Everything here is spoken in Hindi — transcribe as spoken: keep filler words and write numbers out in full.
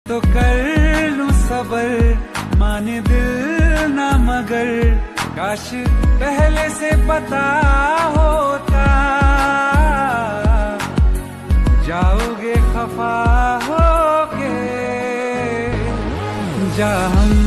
तो कर लूं सबर माने दिल ना मगर काश पहले से पता होता जाओगे खफा होके जा हम